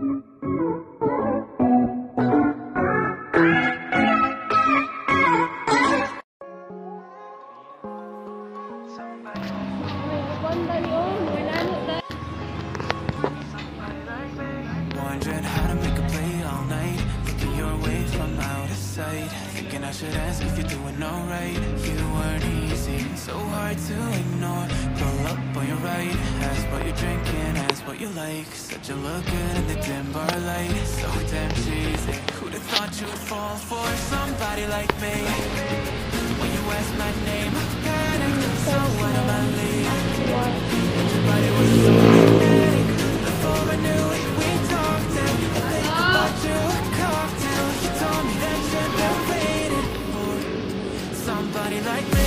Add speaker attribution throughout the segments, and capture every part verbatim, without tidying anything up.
Speaker 1: Wondering how to make a play all night, looking your way from out of sight, thinking I should ask if you're doing alright. You weren't easy, so hard to ignore. Pull up on your right, ask what you're drinking, ask what you like. Said you look good in the dim bar light, so damn cheesy. Who'd have thought you'd fall for somebody like me? When you asked my name, I panicked, so what am I leaving? And your body was so magnetic, before I knew it, we talked and I think about you, a cocktail. You told me that you've been waiting for somebody like me.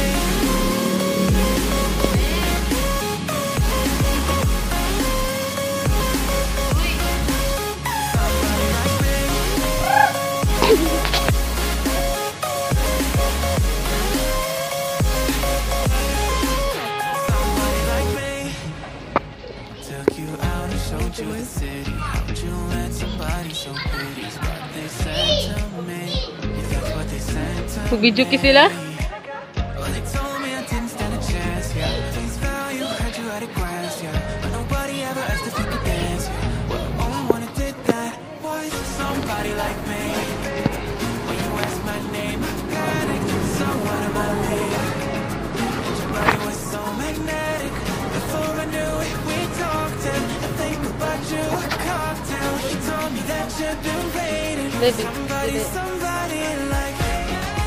Speaker 1: You the city, how'd you let somebody so pretty? Is what they said to me. If that's what they said to me.
Speaker 2: Video ki sila?
Speaker 1: Well, they told me I didn't stand a chance, yeah. Things value, heard you had a glance, yeah. But nobody ever asked if you could dance, yeah. Well, only one who did that was somebody like me. When you asked my name, I panicked, so what am I leaving? And your body was so magnetic, before I knew it, we talked and you a cocktail. You told me that you've been waiting for somebody, somebody like me.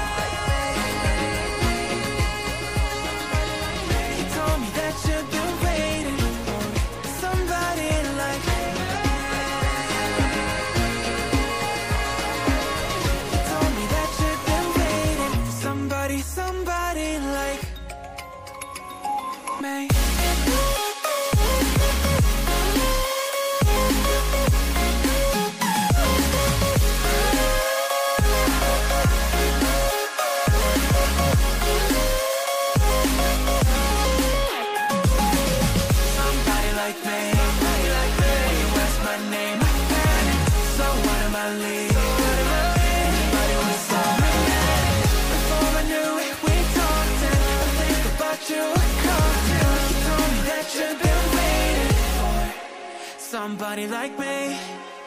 Speaker 1: You told me that you've been waiting for somebody like me. You told me that you've been waiting for somebody, somebody like me. Somebody like me.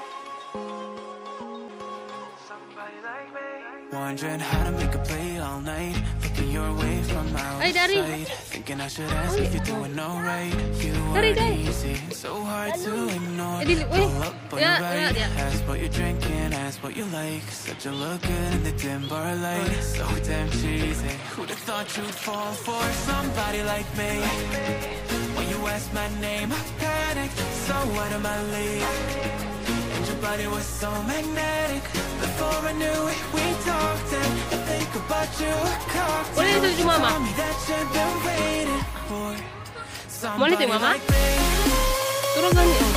Speaker 1: Somebody like me. Wondering how to make a play all night, looking your way from outside, thinking I should ask if you're doing alright. You weren't easy, so hard to ignore. Pull up on your right, ask what you're drinking, ask what you like. Said you look good in the dim bar light, so damn cheesy. Who'd have thought you'd fall for somebody like me? When you asked my name, I panicked, so what am I leaving? And your body was so magnetic, before I knew it, we talked and I think about you, a cocktail. You told me that you've been waiting for somebody like me.
Speaker 2: Turun kan ni.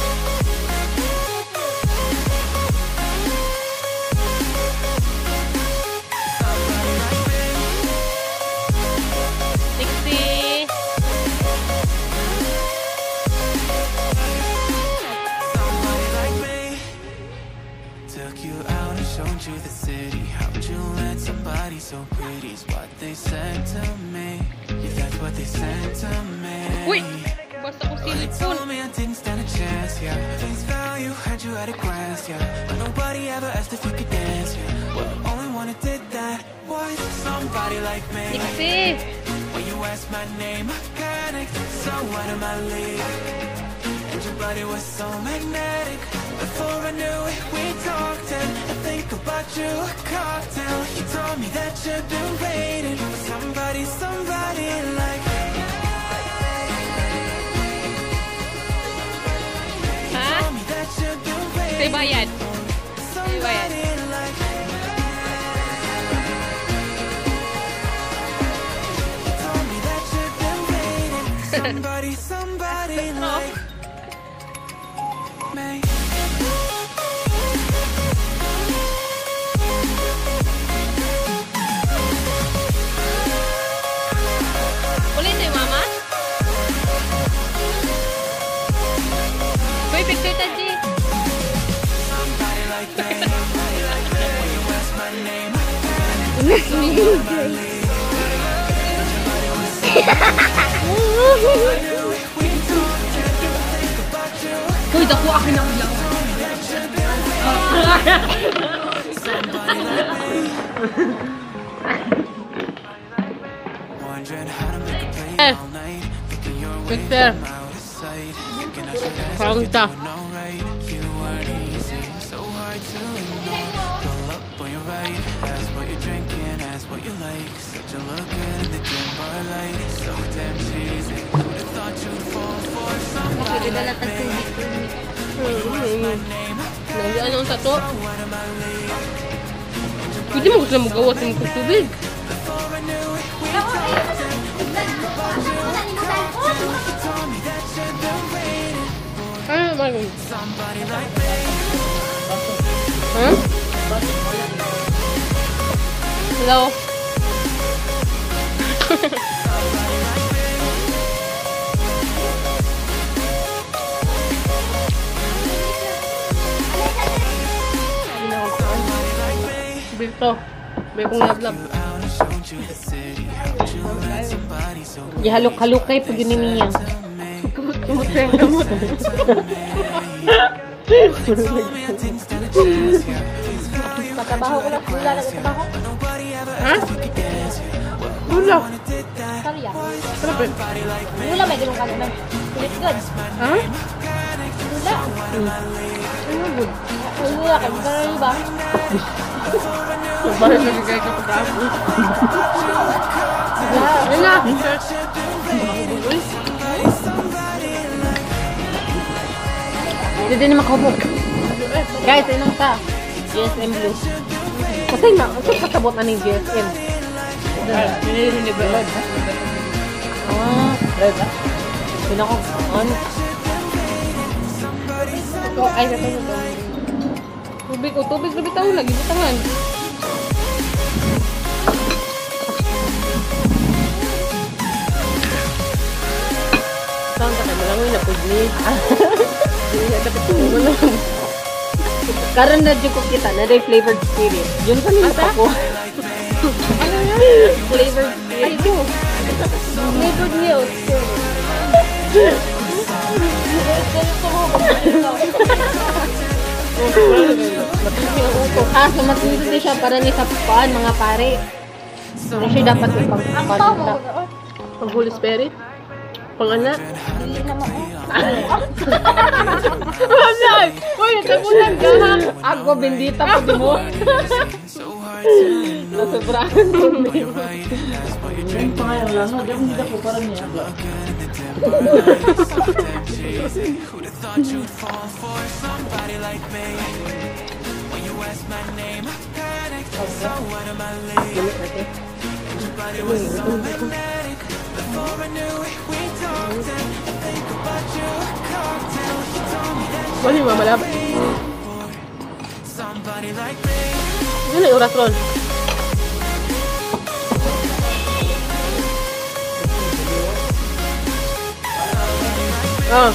Speaker 1: Showed you the city, how'd you let somebody so pretty? Is what they said to me. If that's what they said to me.
Speaker 2: Wait, basta ko
Speaker 1: well, they told me I didn't stand a chance, yeah. Things value, heard you had a glance, yeah. But nobody ever asked if you could dance, yeah. Well, only one who did that was somebody like me.
Speaker 2: Nixie.
Speaker 1: When you asked my name, I panicked, so what am I leaving? And your body was so magnetic, before I knew it, we talked and I think about you, a cocktail. You told me that you've been waiting for somebody, somebody like me. You told me that you've been waiting for somebody like me. You told me that you've been waiting for somebody, somebody like me.
Speaker 2: Picture tadi. Uy, dako akin ang ulang. Eh, Victor. Parang kita. Nandiyan ang sato. Pwede mo gusto magawa sa mga tubig. Ano naman yun? Huh? Hello? Dito. May kong lablab. Ihalok-halok kayo pag yun niya. Kumot siya yung gamot.
Speaker 3: Patabaho ko lang. Wala lang itabaho.
Speaker 2: Ha? Wala.
Speaker 3: Karya.
Speaker 2: Sarapin.
Speaker 3: Wala may ganun ka naman. Ulit good.
Speaker 2: Ha?
Speaker 3: Wala.
Speaker 2: Ano good?
Speaker 3: Wala ka. Magkaroon ba?
Speaker 2: Bakit nagigay ka pa ako? Ayun na!
Speaker 3: Hindi na makahubog. Guys, inong ka. G S M Blue. Kasi na, ito kasabot na ng G S M.
Speaker 2: Pinili ni Belod.
Speaker 3: Ah, red ah. Pinako. On.
Speaker 2: Ito, ay, ito ito. Tubig, o tubig, tubig tayo lagi. Butangan.
Speaker 3: Saan ka tayo? Malangoy na pwede.
Speaker 2: Hindi na dapat tumulo lang.
Speaker 3: Karon na dyan ko kita, na rin flavored spirit. Yun pa nila pa ko.
Speaker 2: Ano yan?
Speaker 3: Flavored spirit.
Speaker 2: Ay, ito.
Speaker 3: Flavored milk. Ah, so matindi siya para ni sa paan, mga pare. Ano siya dapat ipang-pagpagpag.
Speaker 2: Pang Holy Spirit? Pang anak?
Speaker 3: Hindi naman oh.
Speaker 2: Wala! Uy, natabunan ka ha!
Speaker 3: Ako, bendita po di mo. Nasobrahan mo.
Speaker 4: Yung pangalan lang, no? Diyan hindi ako parang niya.
Speaker 2: Wala yung mamalaba. Ano yung oras ron? Ah.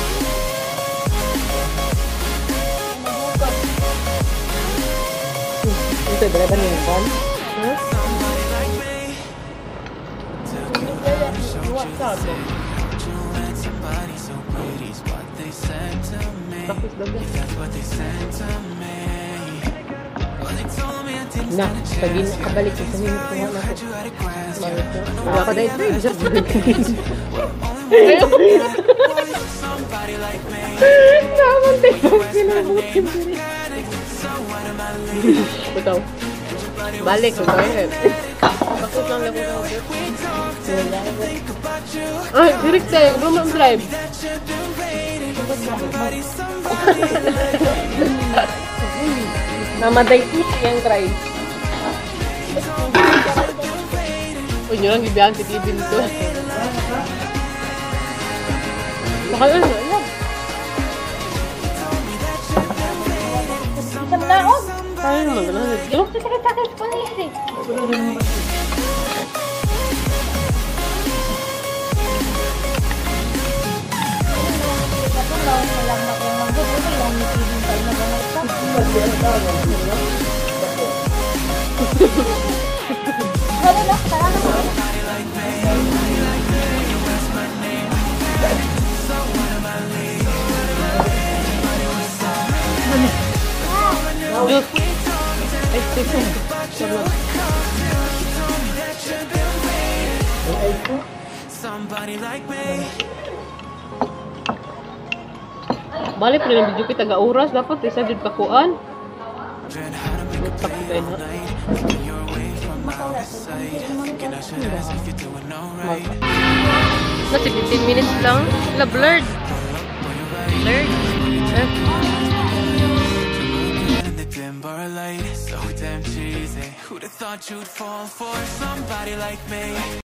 Speaker 3: Ito, berapa nih, Kon? Nah, pagi kabalik sa minit ko na ko. Wala ko dahil free. Naman tayo pinabutin diri.
Speaker 2: Betul. Balik ko tayo. Bakit lang lang ko. Ay, direct tayo. Roman drive.
Speaker 3: Namatay yang drive.
Speaker 2: Uy, nyo lang gibihan si Kibin to. Baka yun, alam.
Speaker 3: Sa manaon.
Speaker 2: Kaya naman, gano'n.
Speaker 3: Yung sakit-sakit pa niya eh. Juice. Ay, tisun.
Speaker 1: Somebody like me.
Speaker 3: Balik pa rin ang video kita ga oras. Dapat isa dyan kakuan.
Speaker 1: Wondering how to make a play all night. Looking your way from out of sight. Thinking I should ask if you're doing alright.
Speaker 2: Nasi fifteen minutes lang. La blurred. Blurred. Eh.
Speaker 1: In the dim bar light, so damn cheesy. Who'd have thought you'd fall for somebody like me?